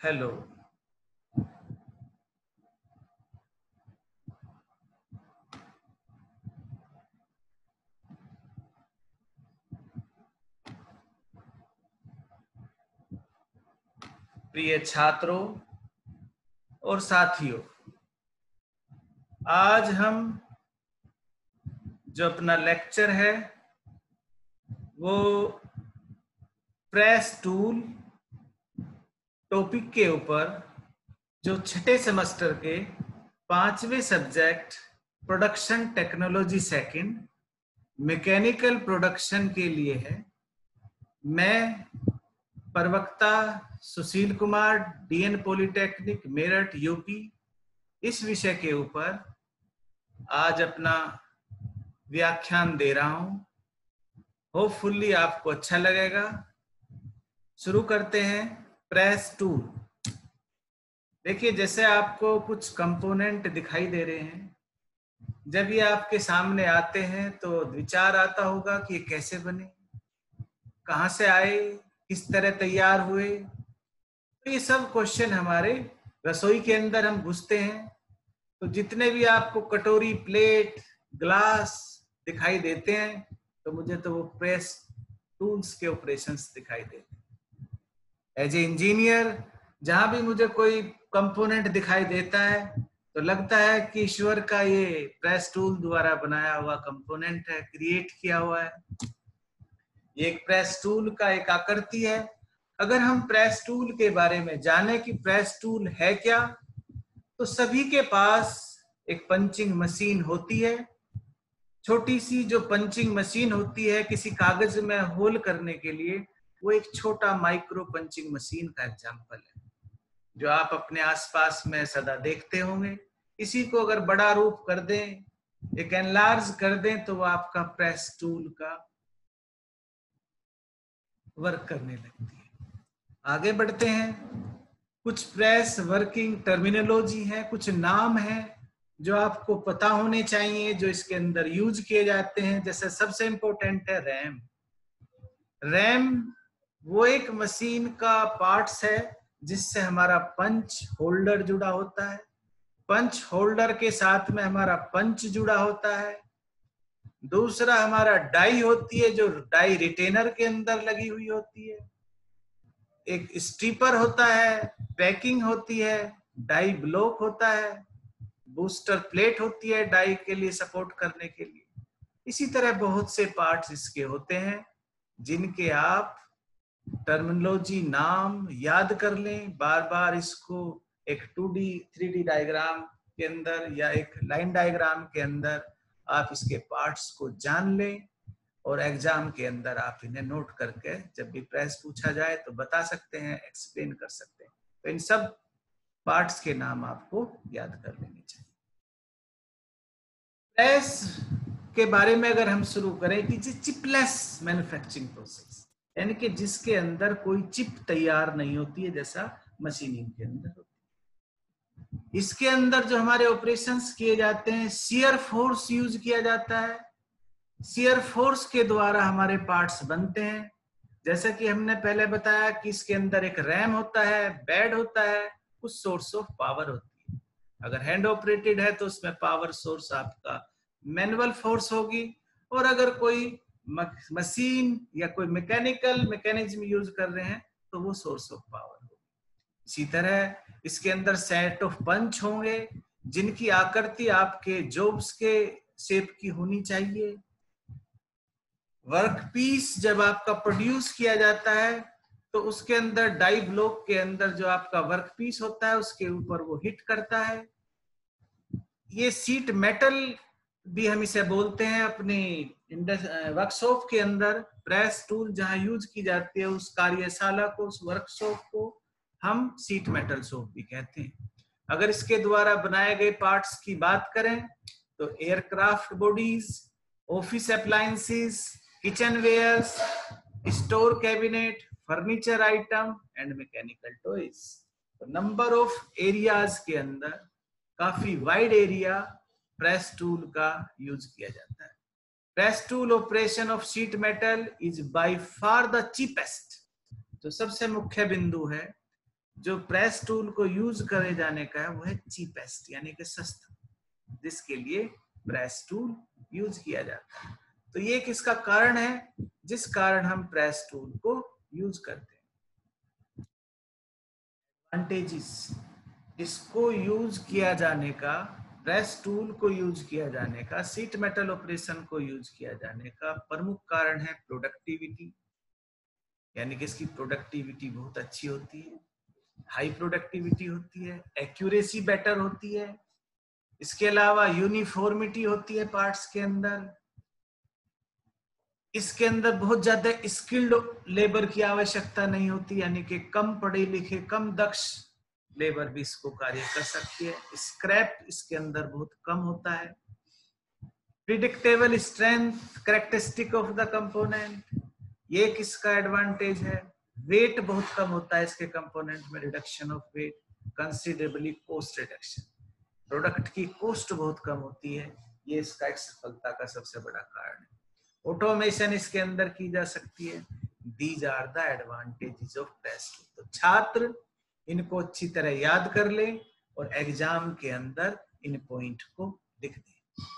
Hello. प्रिय छात्रों और साथियों, आज हम जो अपना लेक्चर है वो प्रेस टूल टॉपिक के ऊपर जो छठे सेमेस्टर के 5वें subject production technology second mechanical production के लिए है। मैं प्रवक्ता Sushil Kumar, DN polytechnic Meerut UP, इस विषय के ऊपर आज अपना व्याख्यान दे रहा हूं। होपफुली आपको अच्छा लगेगा। शुरू करते हैं। Press tool. देखिए, जैसे आपको कुछ कंपोनेंट दिखाई दे रहे हैं, जब ये आपके सामने आते हैं तो विचार आता होगा कि ये कैसे बने, कहां से आए, किस तरह तैयार हुए। तो ये सब क्वेश्चन हमारे रसोई के अंदर हम घुसते हैं तो जितने भी आपको कटोरी, प्लेट, ग्लास दिखाई देते हैं तो मुझे तो वो प्रेस टूल्स के ऑपरेशंस दिखाई देते हैं। एज ए इंजीनियर, जहां भी मुझे कोई कंपोनेंट दिखाई देता है तो लगता है कि ईश्वर का ये प्रेस टूल द्वारा बनाया हुआ कंपोनेंट है, क्रिएट किया हुआ है। ये एक प्रेस टूल का एक आकृति है। अगर हम प्रेस टूल के बारे में जाने कि प्रेस टूल है क्या, तो सभी के पास एक पंचिंग मशीन होती है। छोटी सी जो पंचिंग मशीन होती है किसी कागज में होल करने के लिए, वो एक छोटा माइक्रो पंचिंग मशीन का एग्जाम्पल है जो आप अपने आसपास में सदा देखते होंगे। इसी को अगर बड़ा रूप कर दें, एक एनलार्ज कर दें, तो वो आपका प्रेस टूल का वर्क करने लगती है। आगे बढ़ते हैं। कुछ प्रेस वर्किंग टर्मिनोलॉजी है, कुछ नाम है जो आपको पता होने चाहिए, जो इसके अंदर यूज किए जाते हैं। जैसे सबसे इंपॉर्टेंट है रैम। रैम वो एक मशीन का पार्ट्स है जिससे हमारा पंच होल्डर जुड़ा होता है। पंच होल्डर के साथ में हमारा पंच जुड़ा होता है। दूसरा हमारा डाई होती है जो डाई रिटेनर के अंदर लगी हुई होती है। एक स्टीपर होता है, पैकिंग होती है, डाई ब्लॉक होता है, बूस्टर प्लेट होती है डाई के लिए सपोर्ट करने के लिए। इसी तरह बहुत से पार्ट्स इसके होते हैं जिनके आप टर्मिनोलॉजी नाम याद कर लें। बार बार इसको एक 2D 3D डायग्राम के अंदर या एक लाइन डायग्राम के अंदर आप इसके पार्ट्स को जान लें और एग्जाम के अंदर आप इन्हें नोट करके जब भी प्रेस पूछा जाए तो बता सकते हैं, एक्सप्लेन कर सकते हैं। तो इन सब पार्ट्स के नाम आपको याद कर लेने चाहिए। प्रेस के बारे में अगर हम शुरू करें कि चिपलेस मैन्युफैक्चरिंग प्रोसेस, यानी कि जिसके अंदर कोई चिप तैयार नहीं होती है जैसा मशीनिंग के अंदर होती है। इसके अंदर जो हमारे ऑपरेशंस किए जाते हैं, शियर फोर्स यूज किया जाता है। शियर फोर्स के द्वारा हमारे पार्ट्स बनते हैं। जैसा कि हमने पहले बताया कि इसके अंदर एक रैम होता है, बेड होता है, कुछ सोर्स ऑफ पावर होती है। अगर हैंड ऑपरेटेड है तो उसमें पावर सोर्स आपका मैनुअल फोर्स होगी, और अगर कोई मशीन या कोई मैकेनिकल मैकेनिज्म यूज कर रहे हैं तो वो सोर्स ऑफ पावर होगी। इसी तरह इसके अंदर सेट ऑफ पंच होंगे जिनकी आकृति आपके जॉब्स के शेप की होनी चाहिए। वर्कपीस जब आपका प्रोड्यूस किया जाता है तो उसके अंदर डाई ब्लॉक के अंदर जो आपका वर्कपीस होता है उसके ऊपर वो हिट करता है। ये सीट मेटल भी हम इसे बोलते हैं। अपनी वर्कशॉप के अंदर प्रेस टूल जहां यूज की जाती है उस कार्यशाला को, उस वर्कशॉप को हम सीट मेटल शॉप भी कहते हैं। अगर इसके द्वारा बनाए गए पार्ट्स की बात करें तो aircraft bodies, office appliances, kitchen wares, store cabinet, furniture item and mechanical toys. Number of areas के अंदर काफी वाइड एरिया प्रेस टूल का यूज किया जाता है। Press tool operation of sheet metal is by far the cheapest. जो सबसे मुख्य बिंदु है जो प्रेस टूल को यूज करे जाने का है वो है चीपेस्ट, यानी कि सस्ता, जिसके लिए प्रेस टूल यूज किया जाता है। तो ये किसका कारण है, जिस कारण हम प्रेस टूल को यूज करते हैं। एडवांटेजेस, इसको यूज किया जाने का, प्रेस टूल को यूज किया जाने का, सीट मेटल ऑपरेशन को यूज किया जाने का प्रमुख कारण है प्रोडक्टिविटी, यानी कि इसकी प्रोडक्टिविटी बहुत अच्छी होती है, हाई प्रोडक्टिविटी होती है, एक्यूरेसी बेटर होती है, इसके अलावा यूनिफॉर्मिटी होती है पार्ट्स के अंदर, इसके अंदर बहुत ज्यादा स्किल्ड लेबर की आवश्यकता नहीं होती, यानी कि कम पढ़े लिखे कम दक्ष लेबर भी इसको कार्य कर सकती है, स्क्रैप इसके अंदर बहुत कम होता है, predictable strength characteristic of the component, ये किसका एडवांटेज है, वेट बहुत कम होता है इसके कंपोनेंट में, reduction of weight, considerably cost reduction, product की कॉस्ट बहुत कम होती है, ये इसका एक सफलता का सबसे बड़ा कारण है, ऑटोमेशन इसके अंदर की जा सकती है। These are the advantages of press tool. तो छात्र इनको अच्छी तरह याद कर ले और एग्जाम के अंदर इन पॉइंट को लिख दे।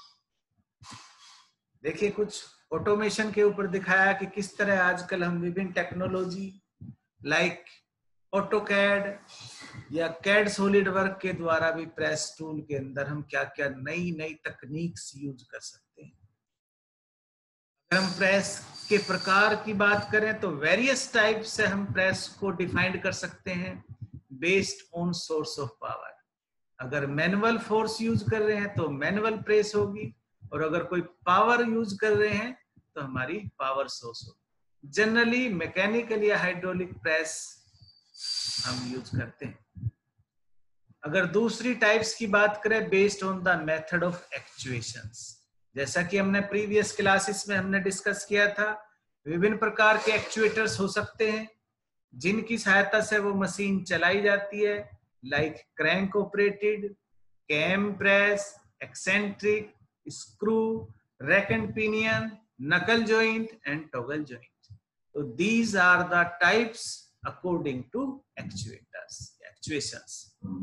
देखिए कुछ ऑटोमेशन के ऊपर दिखाया कि किस तरह आजकल हम विभिन्न टेक्नोलॉजी लाइक ऑटोकैड या कैड सॉलिड वर्क के द्वारा भी प्रेस टूल के अंदर हम क्या क्या नई नई तकनीक्स यूज कर सकते हैं। अगर हम प्रेस के प्रकार की बात करें तो वेरियस टाइप से हम प्रेस को डिफाइन कर सकते हैं based on source of power. अगर मैनुअल फोर्स यूज कर रहे हैं तो मैनुअल प्रेस होगी, और अगर कोई पावर यूज कर रहे हैं तो हमारी पावर सोर्स होगी। जनरली मैकेनिकल या हाइड्रोलिक प्रेस हम यूज करते हैं। अगर दूसरी टाइप्स की बात करें based on the method of actuations, जैसा कि हमने प्रीवियस क्लासेस में हमने डिस्कस किया था, विभिन्न प्रकार के एक्चुएटर्स हो सकते हैं जिनकी सहायता से वो मशीन चलाई जाती है, like crank operated, cam press, eccentric, screw, rack and pinion, knuckle joint and toggle joint. तो these are the types according to actuators, actuations.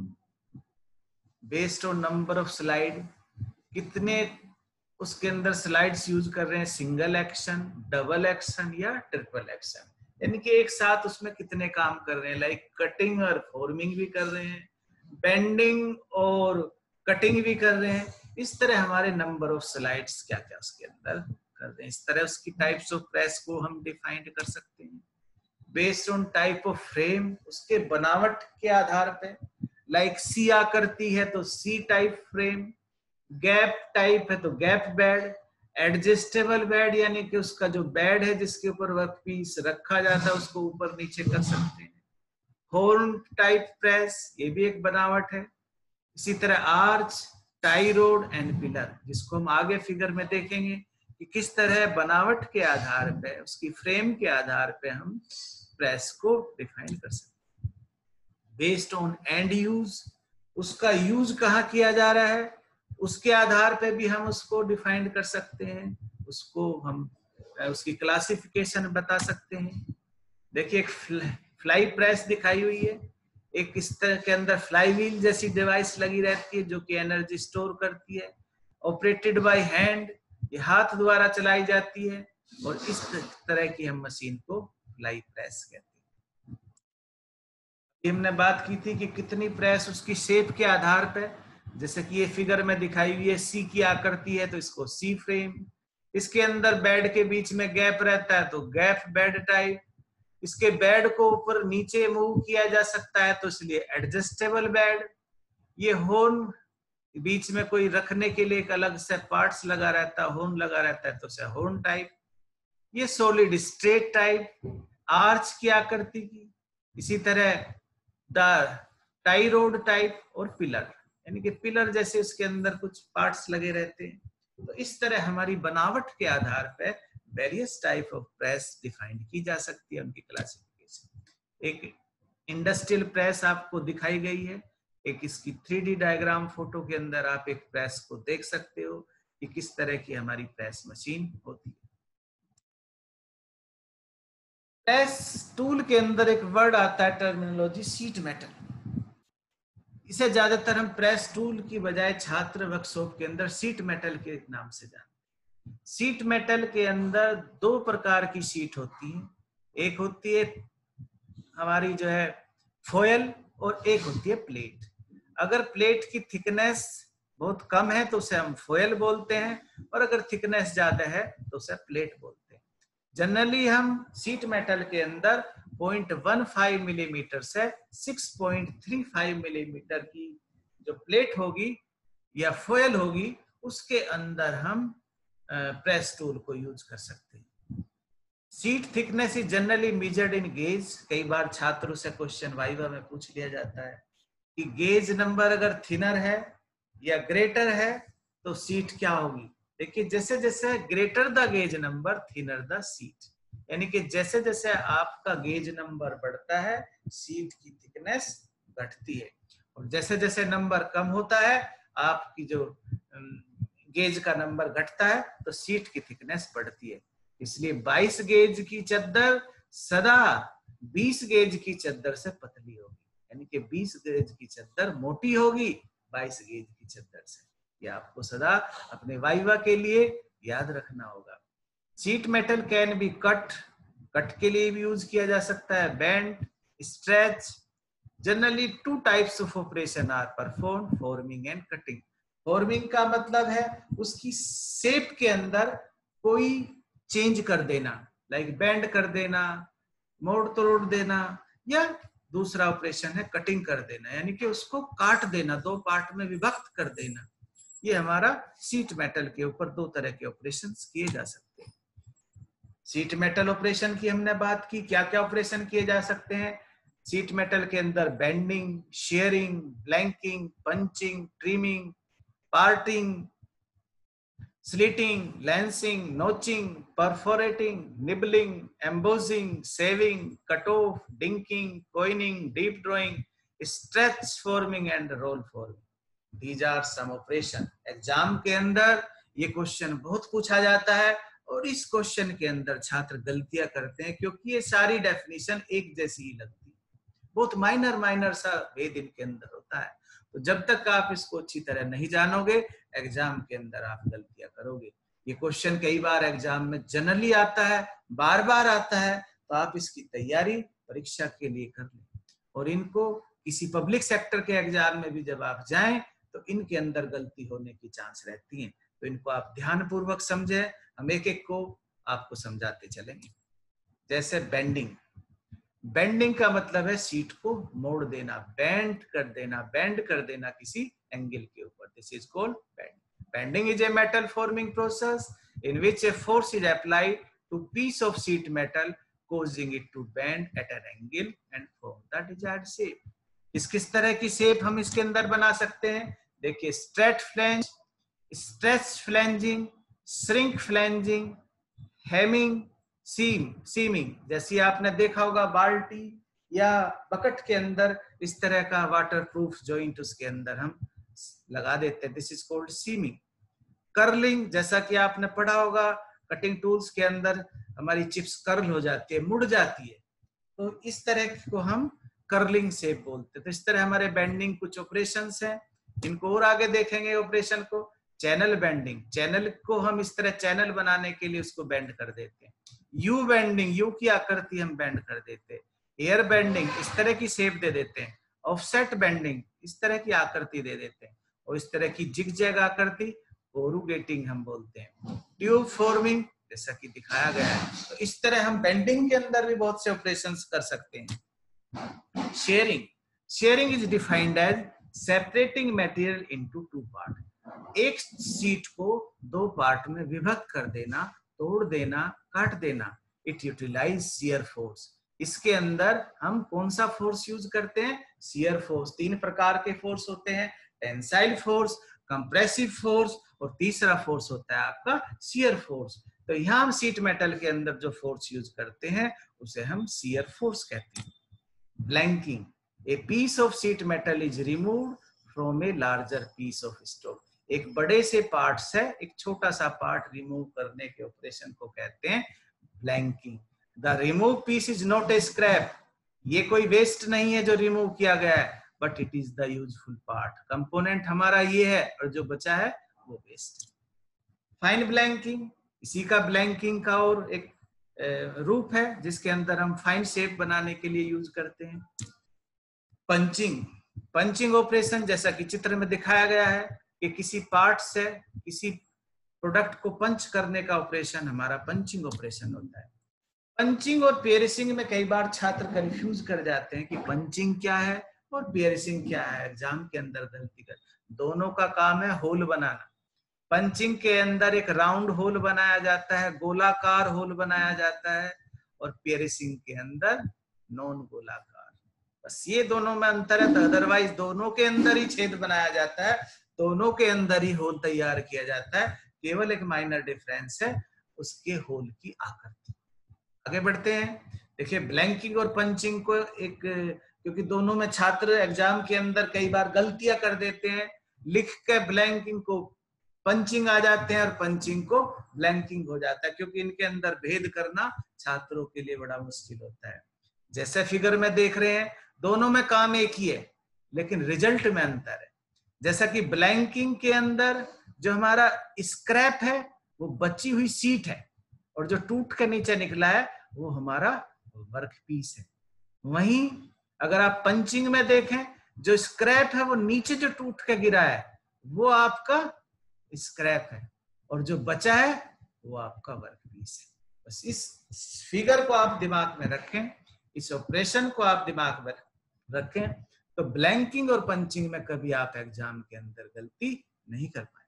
Based on number of slide, कितने उसके अंदर स्लाइड्स यूज कर रहे हैं, सिंगल एक्शन, डबल एक्शन या triple action, यानी कि एक साथ उसमें कितने काम कर रहे हैं, लाइक कटिंग और फॉर्मिंग भी कर रहे हैं, बेंडिंग और कटिंग भी कर रहे हैं। इस तरह हमारे नंबर ऑफ स्लाइड्स क्या क्या उसके अंदर कर रहे हैं, इस तरह उसकी टाइप्स ऑफ प्रेस को हम डिफाइन कर सकते हैं based on type of frame, उसके बनावट के आधार पे, लाइक सी आकृति है तो C type frame, gap type है तो गैप बेड, एडजस्टेबल बेड यानी कि उसका जो बेड है जिसके ऊपर वर्क पीस रखा जाता है उसको ऊपर नीचे कर सकते हैं, हॉर्न टाइप प्रेस ये भी एक बनावट है, इसी तरह arch, tie rod and pillar, जिसको हम आगे फिगर में देखेंगे कि किस तरह बनावट के आधार पे, उसकी फ्रेम के आधार पे हम प्रेस को डिफाइन कर सकते हैं बेस्ड ऑन एंड यूज, उसका यूज कहाँ किया जा रहा है उसके आधार पे भी हम उसको डिफाइन कर सकते हैं, उसको हम उसकी क्लासिफिकेशन बता सकते हैं। देखिए एक फ्लाई प्रेस दिखाई हुई है, एक इस तरह के अंदर फ्लाई व्हील जैसी डिवाइस लगी रहती है जो कि एनर्जी स्टोर करती है, ऑपरेटेड बाय हैंड, ये हाथ द्वारा चलाई जाती है, और इस तरह की हम मशीन को फ्लाई प्रेस कहते हैं। हमने बात की थी कि कितनी प्रेस उसकी शेप के आधार पर, जैसे कि ये फिगर में दिखाई हुई है सी की आकृति है तो इसको सी फ्रेम, इसके अंदर बेड के बीच में गैप रहता है तो गैप बेड टाइप, इसके बेड को ऊपर नीचे मूव किया जा सकता है तो इसलिए एडजस्टेबल बेड, ये होर्न बीच में कोई रखने के लिए एक अलग से पार्ट्स लगा रहता है, होर्न लगा रहता है तो उसे होर्न टाइप, ये सॉलिड स्ट्रेट टाइप, आर्च की आकृति की, इसी तरह द टाई रोड टाइप और पिलर, यानी कि पिलर जैसे उसके अंदर कुछ पार्ट्स लगे रहते हैं। तो इस तरह हमारी बनावट के आधार पर various type of press define की जा सकती है, उनकी क्लासिफिकेशन। एक इंडस्ट्रियल प्रेस आपको दिखाई गई है, एक इसकी 3D डायग्राम फोटो के अंदर आप एक प्रेस को देख सकते हो कि किस तरह की हमारी प्रेस मशीन होती है। प्रेस टूल के अंदर एक वर्ड आता है, टर्मिनोलॉजी शीट मेटल। इसे ज्यादातर हम प्रेस टूल की बजाय छात्र वर्कशॉप के अंदर शीट मेटल के नाम से जानते हैं। शीट मेटल के अंदर दो प्रकार की शीट होती है, एक होती है हमारी जो है फॉयल और एक होती है प्लेट। अगर प्लेट की थिकनेस बहुत कम है तो उसे हम फॉयल बोलते हैं, और अगर थिकनेस ज्यादा है तो उसे प्लेट बोलते हैं। जनरली हम शीट मेटल के अंदर 0.15 मिलीमीटर से 6.35 मिलीमीटर की जो प्लेट होगी या फॉयल होगी, उसके अंदर हम प्रेस टूल को यूज कर सकते हैं। Sheet thickness is generally measured in gauge. कई बार छात्रों से क्वेश्चन वाइवा में पूछ लिया जाता है कि गेज नंबर अगर थिनर है या ग्रेटर है तो सीट क्या होगी। देखिए, जैसे जैसे greater the gauge number thinner the sheet, यानी कि जैसे जैसे आपका गेज नंबर बढ़ता है सीट की थिकनेस घटती है, और जैसे जैसे नंबर कम होता है आपकी जो गेज का नंबर घटता है तो सीट की थिकनेस बढ़ती है। इसलिए 22 गेज की चद्दर सदा 20 गेज की चद्दर से पतली होगी, यानी कि 20 गेज की चद्दर मोटी होगी 22 गेज की चद्दर से। ये आपको सदा अपने वाइवा के लिए याद रखना होगा। Sheet metal can be cut, cut के लिए भी यूज किया जा सकता है, bend, stretch. Generally two types of operation are perform, forming and cutting. Forming का मतलब है उसकी शेप के अंदर कोई चेंज कर देना, लाइक बेंड कर देना, मोड़ तोड़ देना, या दूसरा ऑपरेशन है कटिंग कर देना, यानी कि उसको काट देना, दो पार्ट में विभक्त कर देना। ये हमारा शीट मेटल के ऊपर दो तरह के ऑपरेशन किए जा सकते हैं। शीट मेटल ऑपरेशन की हमने बात की, क्या क्या ऑपरेशन किए जा सकते हैं शीट मेटल के अंदर। Bending, shearing, blanking, punching, trimming, parting, slitting, lancing, notching, perforating, nibbling, embossing, shaving, cut off, dinking, coining, deep drawing, stretch forming and roll forming. These are some operation. Exam के अंदर ये question बहुत पूछा जाता है, और इस क्वेश्चन के अंदर छात्र गलतियां करते हैं क्योंकि ये सारी डेफिनेशन एक जैसी ही लगती है, बहुत माइनर माइनर सा भेद इनके अंदर होता है। तो जब तक आप इसको अच्छी तरह नहीं जानोगे एग्जाम के अंदर आप गलतियां करोगे। ये क्वेश्चन कई बार एग्जाम में जनरली आता है, बार बार आता है, तो आप इसकी तैयारी परीक्षा के लिए कर लें, और इनको किसी पब्लिक सेक्टर के एग्जाम में भी जब आप जाएं तो इनके अंदर गलती होने की चांस रहती है। तो इनको आप ध्यान पूर्वक समझे, हम एक एक को आपको समझाते चलेंगे। जैसे बेंडिंग, बेंडिंग का मतलब है सीट को मोड़ देना, बेंड कर देना, बेंड कर देना किसी एंगल के ऊपर। This is called bend. Bending is a metal forming process in which a force is applied to piece of sheet metal causing it to bend at an angle and form the desired shape. किस तरह की shape हम इसके अंदर बना सकते हैं? देखिए, straight flange, stretch flanging, shrink flanging, hemming, seaming. जैसे आपने देखा होगा बाल्टी या बकेट के अंदर इस तरह का वाटरप्रूफ जॉइंट उसके अंदर हम लगा देते हैं, this is called seaming. Curling, जैसा कि आपने पढ़ा होगा कटिंग टूल्स के अंदर हमारी चिप्स कर्ल हो जाती है, मुड़ जाती है, तो इस तरह को हम कर्लिंग शेप बोलते हैं। तो इस तरह हमारे बेंडिंग कुछ ऑपरेशंस हैं, इनको और आगे देखेंगे ऑपरेशन को। चैनल बेंडिंग, चैनल को हम इस तरह चैनल बनाने के लिए उसको बेंड कर देते हैं। यू बेंडिंग, यू की आकृति हम बेंड कर देते हैं। एयर बेंडिंग, इस तरह की शेप दे देते हैं। ऑफसेट बेंडिंग, इस तरह की आकृति दे देते हैं। और इस तरह की जिगजैग आकृति कोरुगेटिंग हम बोलते हैं। ट्यूब फॉर्मिंग, जैसा कि दिखाया गया है, तो इस तरह हम बेंडिंग के अंदर भी बहुत से ऑपरेशंस कर सकते हैं। Shearing, shearing is defined as separating material into two part. एक शीट को दो पार्ट में विभक्त कर देना, तोड़ देना, काट देना। It utilize shear force. इसके अंदर हम कौन सा फोर्स यूज करते हैं? Shear force. तीन प्रकार के फोर्स होते हैं, टेंसाइल फोर्स, कंप्रेसिव फोर्स, और तीसरा फोर्स होता है आपका शियर फोर्स। तो यहां हम शीट मेटल के अंदर जो फोर्स यूज करते हैं उसे हम शियर फोर्स कहते हैं। Blanking, a piece of sheet metal is removed from a larger piece of stone. एक बड़े से पार्ट से एक छोटा सा पार्ट रिमूव करने के ऑपरेशन को कहते हैं blanking. The remove piece is not a scrap, ये कोई वेस्ट नहीं है जो रिमूव किया गया है, but it is the useful part. Component हमारा ये है और जो बचा है वो वेस्ट। फाइन ब्लैंकिंग, इसी का ब्लैंकिंग का और एक रूप है जिसके अंदर हम फाइन शेप बनाने के लिए यूज करते हैं। पंचिंग, पंचिंग ऑपरेशन जैसा कि चित्र में दिखाया गया है कि किसी पार्ट से किसी प्रोडक्ट को पंच करने का ऑपरेशन हमारा पंचिंग ऑपरेशन होता है। पंचिंग और पियर्सिंग में कई बार छात्र कंफ्यूज कर जाते हैं कि पंचिंग क्या है और पियर्सिंग क्या है, एग्जाम के अंदर गलती कर। दोनों का काम है होल बनाना। पंचिंग के अंदर एक राउंड होल बनाया जाता है, गोलाकार होल बनाया जाता है, और पियर्सिंग के अंदर नॉन गोलाकार। बस ये दोनों में अंतर है, अदरवाइज दोनों के अंदर ही छेद बनाया जाता है, दोनों के अंदर ही होल तैयार किया जाता है। केवल एक माइनर डिफरेंस है उसके होल की आकृति। आगे बढ़ते हैं। देखिए ब्लैंकिंग और पंचिंग को एक, क्योंकि दोनों में छात्र एग्जाम के अंदर कई बार गलतियां कर देते हैं, लिख के ब्लैंकिंग को पंचिंग आ जाते हैं और पंचिंग को ब्लैंकिंग हो जाता है, क्योंकि इनके अंदर भेद करना छात्रों के लिए बड़ा मुश्किल होता है। जैसे फिगर में देख रहे हैं दोनों में काम एक ही है लेकिन रिजल्ट में अंतर है। जैसा कि ब्लैंकिंग के अंदर जो हमारा स्क्रैप है वो बची हुई सीट है और जो टूट के नीचे निकला है वो हमारा वर्क पीस है। वहीं अगर आप पंचिंग में देखें जो स्क्रैप है वो नीचे जो टूट के गिरा है वो आपका स्क्रैप है और जो बचा है वो आपका वर्क पीस है। बस इस फिगर को आप दिमाग में रखें, इस ऑपरेशन को आप दिमाग में रखें, तो ब्लैंकिंग और पंचिंग में कभी आप एग्जाम के अंदर गलती नहीं कर पाए।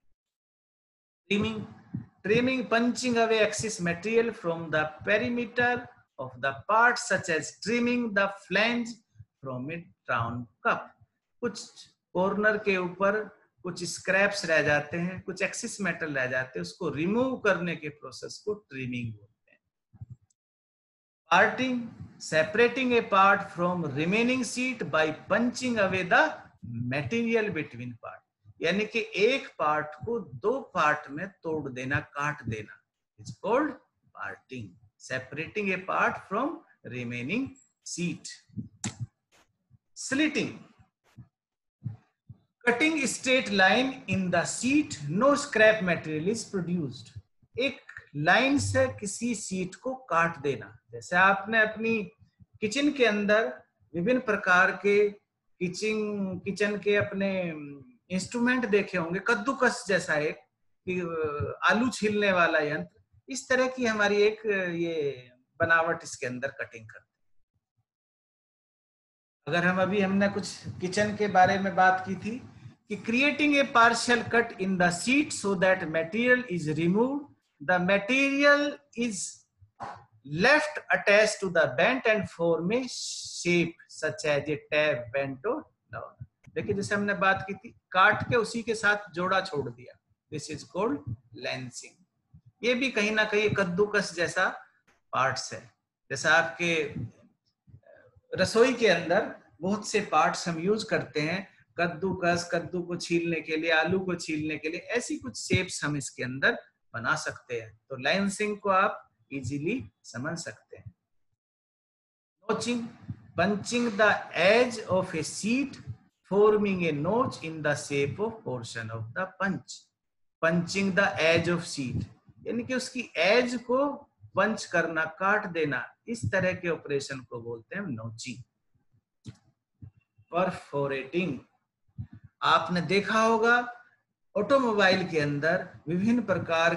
Trimming, trimming, punching away excess material from the perimeter of the part, such as trimming the flange from a round cup. कुछ कॉर्नर के ऊपर कुछ स्क्रैप्स रह जाते हैं, कुछ एक्सिस मेटल रह जाते हैं, उसको रिमूव करने के प्रोसेस को ट्रिमिंग बोलते हैं। Parting, separating a part from remaining sheet by punching away the material between part, यानी कि एक पार्ट को दो पार्ट में तोड़ देना, काट देना, is called parting. Separating a part from remaining sheet. Slitting, cutting straight line in the sheet, no scrap material is produced. एक लाइन से किसी सीट को काट देना, जैसे आपने अपनी किचन के अंदर विभिन्न प्रकार के किचन के अपने इंस्ट्रूमेंट देखे होंगे, कद्दूकस जैसा एक आलू छीलने वाला यंत्र, इस तरह की हमारी एक ये बनावट इसके अंदर कटिंग करते हैं। अगर हम अभी हमने कुछ किचन के बारे में बात की थी कि creating a partial cut in the sheet so that material is removed, the material is left attached to the bent and form a shape such as a tab, bent और डाउन। देखिए जैसे हमने बात की थी, काट के उसी के साथ जोड़ा छोड़ दिया, दिस इज कॉल्ड लेंसिंग। ये भी कहीं ना कहीं कद्दूकस जैसा पार्ट्स है। जैसा आपके रसोई के अंदर बहुत से पार्ट्स हम यूज करते हैं, कद्दूकस, कद्दू को छीलने के लिए, आलू को छीलने के लिए, ऐसी कुछ शेप्स हम इसके अंदर बना सकते हैं। तो लेंसिंग को आप इजीली समझ सकते हैं। Notching, punching the edge of a sheet forming a notch in the shape of portion of the punch. Punching the edge of sheet, यानी कि उसकी एज को पंच करना, काट देना, इस तरह के ऑपरेशन को बोलते हैं नोचिंग। परफोरेटिंग, आपने देखा होगा ऑटोमोबाइल के अंदर विभिन्न प्रकार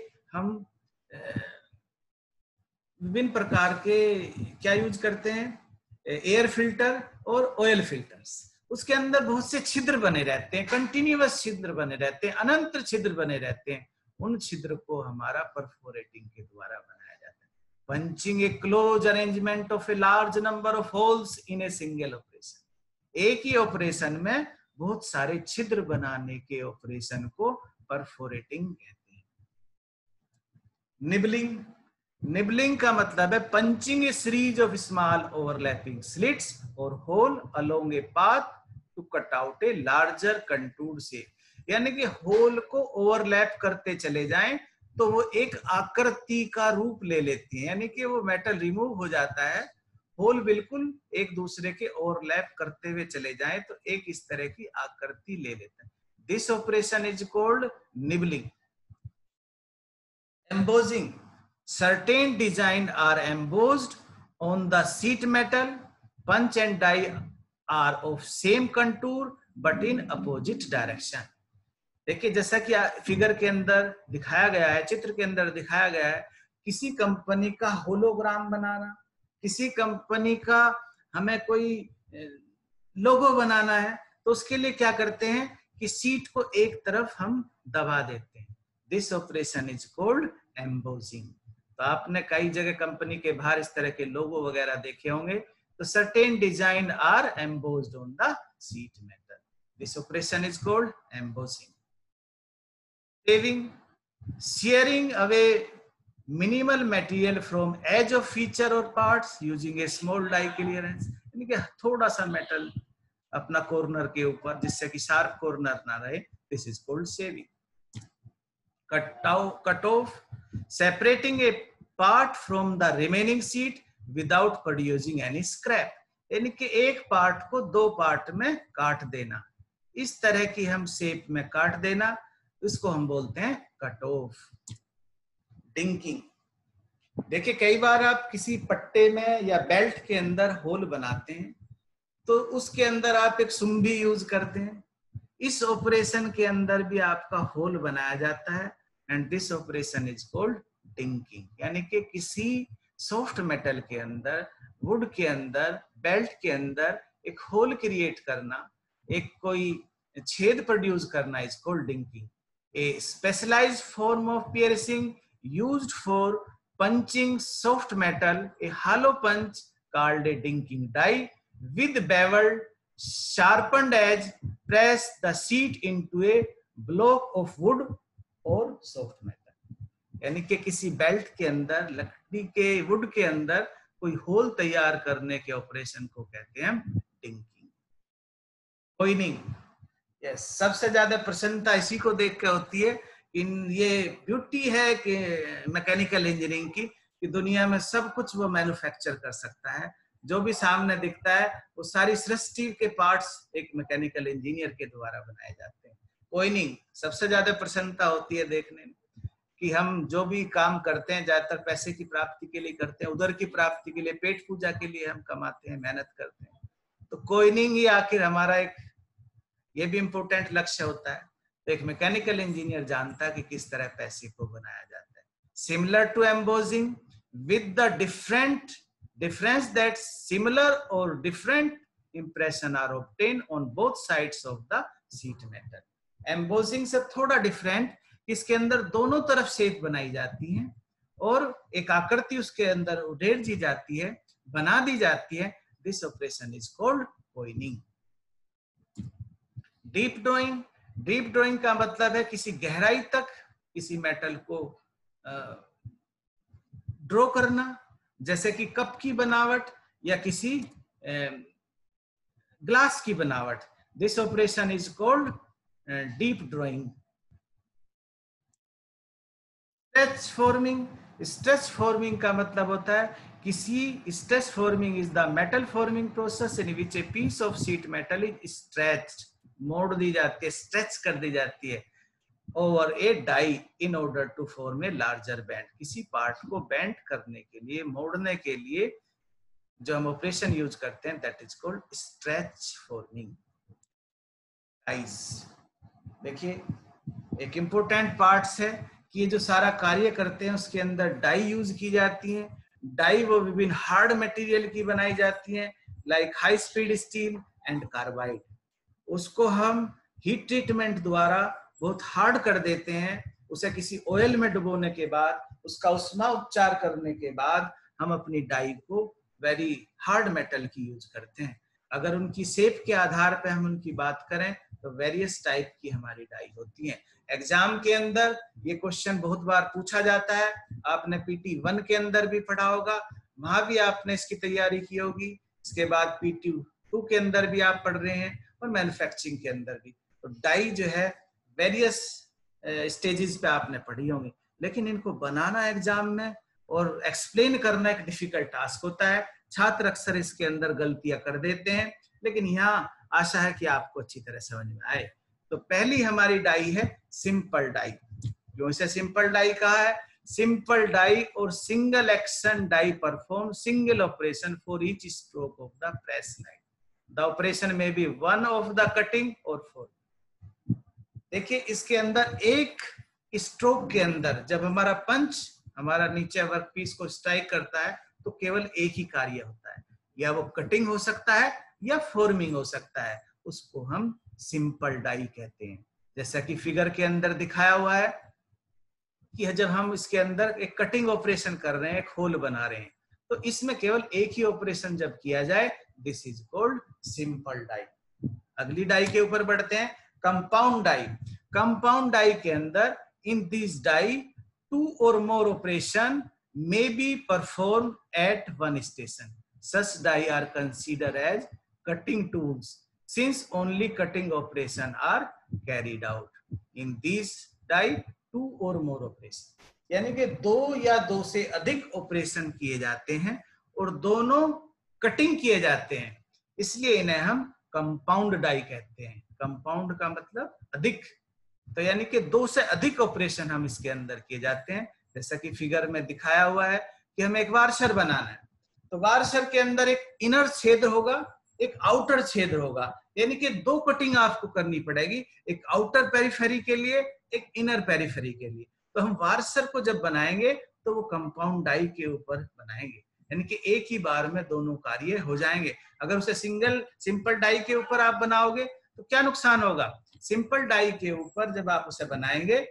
के क्या यूज करते हैं, एयर फिल्टर और ऑयल फिल्टर्स। उसके अंदर बहुत से छिद्र बने रहते हैं, कंटिन्यूअस छिद्र बने रहते हैं, अनंत छिद्र बने रहते हैं। उन छिद्र को हमारा परफोरेटिंग के द्वारा बनाया जाता है। Punching a close arrangement of a large number of holes in a single operation, एक ही ऑपरेशन में बहुत सारे छिद्र बनाने के ऑपरेशन को परफोरेटिंग कहते हैं। निबलिंग, निबलिंग का मतलब है punching a series of small overlapping slits और hole along a path to cut out a larger contour shape, यानी कि होल को ओवरलैप करते चले जाएं, तो वो एक आकृति का रूप ले लेती है, यानी कि वो मेटल रिमूव हो जाता है, होल बिल्कुल एक दूसरे के ओवरलैप करते हुए चले जाएं तो एक इस तरह की आकृति ले लेते हैं। This operation is called nibbling. Embossing, certain design are embossed on the sheet metal. Punch and die are of same contour but in opposite direction. देखिए जैसा कि फिगर के अंदर दिखाया गया है, चित्र के अंदर दिखाया गया है, किसी कंपनी का होलोग्राम बनाना, किसी कंपनी का हमें कोई लोगो बनाना है, तो उसके लिए क्या करते हैं कि सीट को एक तरफ हम दबा देते हैं। This operation is called embossing. तो आपने कई जगह कंपनी के बाहर इस तरह के लोगो वगैरह देखे होंगे, तो certain design are embossed on the sheet metal. This operation is called embossing. Saving, shearing away minimal material from edge of feature or parts using a small die clearance, यानी कि थोड़ा सा मेटल अपना कॉर्नर के ऊपर जिससे कि sharp corner ना रहे, this is called shaving. Cut off, separating a part from the remaining sheet without producing any scrap, यानी कि एक पार्ट को दो पार्ट में काट देना, इस तरह की हम शेप में काट देना, इसको हम बोलते हैं कट ऑफ। डिंकिंग, देखिए कई बार आप किसी पट्टे में या बेल्ट के अंदर होल बनाते हैं तो उसके अंदर आप एक सुम्भी यूज करते हैं, इस ऑपरेशन के अंदर भी आपका होल बनाया जाता है, and this operation is called dinking. यानी कि किसी सॉफ्ट मेटल के अंदर, वुड के अंदर, बेल्ट के अंदर एक होल क्रिएट करना, एक कोई छेद प्रोड्यूस करना is called dinking. A specialized form of piercing used for punching soft metal, a hollow punch called a dinking die with beveled sharpened edge press the sheet into a block of wood or soft metal। यानी कि किसी belt के अंदर, लकड़ी के, would के अंदर कोई होल तैयार करने के ऑपरेशन को कहते हैं डिंकिंग। कॉइनिंग, यस, सबसे ज्यादा प्रसन्नता इसी को देख के होती है। इन ये ब्यूटी है कि मैकेनिकल इंजीनियरिंग की, कि दुनिया में सब कुछ वो मैन्युफैक्चर कर सकता है, जो भी सामने दिखता है वो सारी सृष्टि के पार्ट्स एक मैकेनिकल इंजीनियर के द्वारा बनाए जाते हैं। कॉइनिंग, सबसे ज्यादा प्रसन्नता होती है देखने में कि हम जो भी काम करते हैं ज्यादातर पैसे की प्राप्ति के लिए करते हैं, उधर की प्राप्ति के लिए, पेट पूजा के लिए हम कमाते हैं, मेहनत करते हैं। तो कॉइनिंग ही आखिर हमारा एक, ये भी इंपोर्टेंट लक्ष्य होता है। तो एक मैकेनिकल इंजीनियर जानता है कि किस तरह पैसे को बनाया जाता है। Similar to embossing with the difference that similar और different impression are obtain on both sides of the sheet metal. Embossing से थोड़ा डिफरेंट, इसके अंदर दोनों तरफ शेप बनाई जाती है और एक आकृति उसके अंदर उडेर दी जाती है, बना दी जाती है। This operation is called coining. Deep drawing, deep drawing का मतलब है किसी गहराई तक किसी मेटल को ड्रॉ करना, जैसे कि कप की बनावट या किसी ग्लास की बनावट। This operation is called deep drawing. Stretch forming, stretch forming का मतलब होता है किसी, stretch forming is the metal forming process in which a piece of sheet metal is stretched, मोड़ दी जाती है, स्ट्रेच कर दी जाती है over a die in order to form a larger bend. किसी पार्ट को बैंड करने के लिए, मोड़ने के लिए जो हम ऑपरेशन यूज करते हैं, that is called stretch forming. Dies, देखिए एक इंपॉर्टेंट पार्ट्स है कि ये जो सारा कार्य करते हैं उसके अंदर डाई यूज की जाती है। डाई वो विभिन्न हार्ड मटेरियल की बनाई जाती है, like high speed steel and carbide. उसको हम हीट ट्रीटमेंट द्वारा बहुत हार्ड कर देते हैं, उसे किसी ऑयल में डुबोने के बाद, उसका उष्मा उपचार करने के बाद हम अपनी डाई को वेरी हार्ड मेटल की यूज करते हैं। अगर उनकी शेप के आधार पर हम उनकी बात करें तो वेरियस टाइप की हमारी डाई होती हैं। एग्जाम के अंदर ये क्वेश्चन बहुत बार पूछा जाता है, आपने PT 1 के अंदर भी पढ़ा होगा, वहां भी आपने इसकी तैयारी की होगी, इसके बाद PT 2 के अंदर भी आप पढ़ रहे हैं और मैन्युफैक्चरिंग के अंदर भी। तो डाई जो है वेरियस स्टेजेस पे आपने पढ़ी होंगी। लेकिन इनको बनाना एग्जाम में और एक्सप्लेन करना एक डिफिकल्ट टास्क होता है। छात्र अक्सर इसके अंदर गलतियां कर देते हैं, लेकिन यहाँ आशा है कि आपको अच्छी तरह समझ में आए। तो पहली हमारी डाई है सिंपल डाई। क्यों इसे सिंपल डाई कहा है? सिंपल डाई और single action die perform single operation for each stroke of the press line. The operation में be one of the cutting और फोर। देखिए इसके अंदर एक स्ट्रोक के अंदर जब हमारा पंच हमारा नीचे वर्क पीस को स्ट्राइक करता है तो केवल एक ही कार्य होता है, या वो कटिंग हो सकता है या फॉर्मिंग हो सकता है, उसको हम सिंपल डाई कहते हैं। जैसा कि फिगर के अंदर दिखाया हुआ है कि जब हम इसके अंदर एक कटिंग ऑपरेशन कर रहे हैं, एक होल बना रहे हैं, तो इसमें केवल एक ही ऑपरेशन जब किया जाए, this is called simple die. अगली डाई के ऊपर बढ़ते हैं, कंपाउंड डाई। कंपाउंड डाई के अंदर इन दिस डाई टू और more operation may be performed at one station. Such die are considered as cutting tools since only cutting operation are carried out. In these die two or more operation. यानी कि दो या दो से अधिक operation किए जाते हैं और दोनों कटिंग किए जाते हैं, इसलिए इन्हें हम कंपाउंड डाई कहते हैं। कंपाउंड का मतलब अधिक, तो यानी कि दो से अधिक ऑपरेशन हम इसके अंदर किए जाते हैं। जैसा कि फिगर में दिखाया हुआ है कि हमें एक वार्शर बनाना है, तो वार्शर के अंदर एक इनर छेद होगा, एक आउटर छेद होगा, यानी कि दो कटिंग आपको करनी पड़ेगी, एक आउटर पेरिफेरी के लिए, एक इनर पेरिफेरी के लिए। तो हम वार्शर को जब बनाएंगे तो वो कंपाउंड डाई के ऊपर बनाएंगे, यानी कि एक ही बार में दोनों कार्य हो जाएंगे। अगर उसे सिंपल डाई के ऊपर आप बनाओगे तो क्या नुकसान होगा? सिंपल डाई के ऊपर जब आप उसे बनाएंगे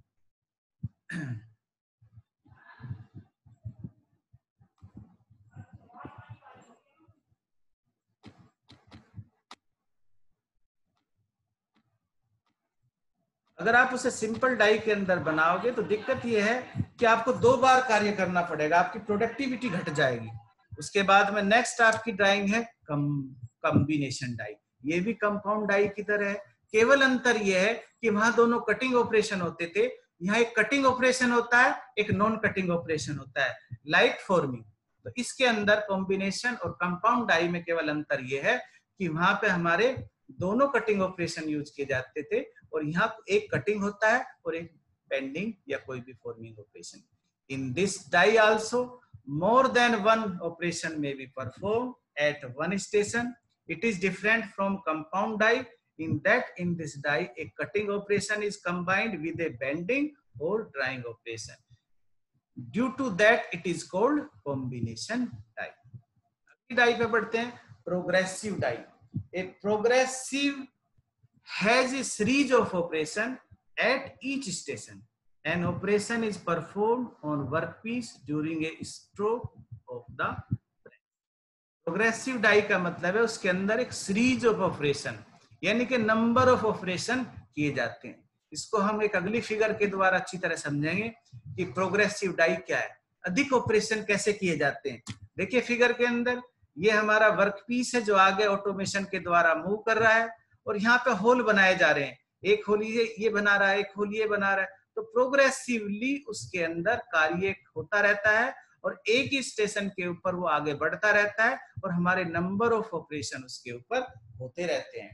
अगर आप उसे सिंपल डाई के अंदर बनाओगे तो दिक्कत यह है कि आपको दो बार कार्य करना पड़ेगा, आपकी प्रोडक्टिविटी घट जाएगी। उसके बाद में नेक्स्ट आपकी ड्राइंग है कॉम्बिनेशन डाई। ये भी कंपाउंड डाई की तरह है, केवल अंतर यह है कि वहां दोनों कटिंग ऑपरेशन होते थे, यहाँ एक कटिंग ऑपरेशन होता है, एक नॉन कटिंग ऑपरेशन होता है, लाइक फॉर्मिंग। तो इसके अंदर कॉम्बिनेशन और कंपाउंड डाई में केवल अंतर यह है कि वहां पे हमारे दोनों कटिंग ऑपरेशन यूज किए जाते थे और यहाँ एक कटिंग होता है और एक बेंडिंग या कोई भी forming operation. In this die also more than one operation may be performed at one station. It is different from compound die in that in this die a cutting operation is combined with a bending or drying operation. Due to that it is called combination die. अगली die पे बढ़ते हैं, progressive die. A progressive has a series of operation at each station. An operation is performed on workpiece during a stroke of the press. Progressive die का मतलब है उसके अंदर एक सीरीज ऑफ ऑपरेशन, यानी कि नंबर ऑफ ऑपरेशन किए जाते हैं। इसको हम एक अगली फिगर के द्वारा अच्छी तरह समझेंगे कि प्रोग्रेसिव डाई क्या है, अधिक ऑपरेशन कैसे किए जाते हैं। देखिए फिगर के अंदर ये हमारा वर्कपीस है जो आगे ऑटोमेशन के द्वारा मूव कर रहा है और यहाँ पे होल बनाए जा रहे हैं, एक होल ये बना रहा है, एक होल ये बना रहा है। तो प्रोग्रेसिवली उसके अंदर कार्य होता रहता है और एक ही स्टेशन के ऊपर वो आगे बढ़ता रहता है और हमारे नंबर ऑफ ऑपरेशन उसके ऊपर होते रहते हैं।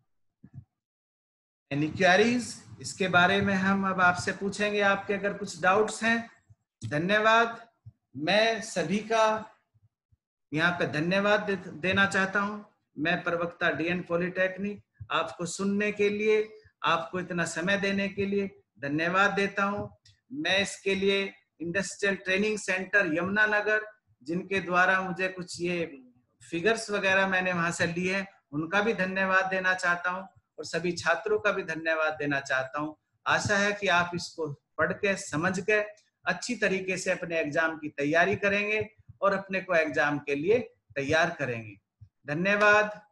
Any queries? इसके बारे में हम अब आपसे पूछेंगे, आपके अगर कुछ डाउट्स हैं। धन्यवाद। मैं सभी का यहाँ पे धन्यवाद देना चाहता हूँ। मैं प्रवक्ता डीएन पॉलिटेक्निक आपको सुनने के लिए, आपको इतना समय देने के लिए धन्यवाद देता हूँ। मैं इसके लिए इंडस्ट्रियल ट्रेनिंग सेंटर यमुनानगर, जिनके द्वारा मुझे कुछ ये फिगर्स वगैरह मैंने वहां से लिए हैं, उनका भी धन्यवाद देना चाहता हूँ और सभी छात्रों का भी धन्यवाद देना चाहता हूँ। आशा है कि आप इसको पढ़ के समझ के अच्छी तरीके से अपने एग्जाम की तैयारी करेंगे और अपने को एग्जाम के लिए तैयार करेंगे। धन्यवाद।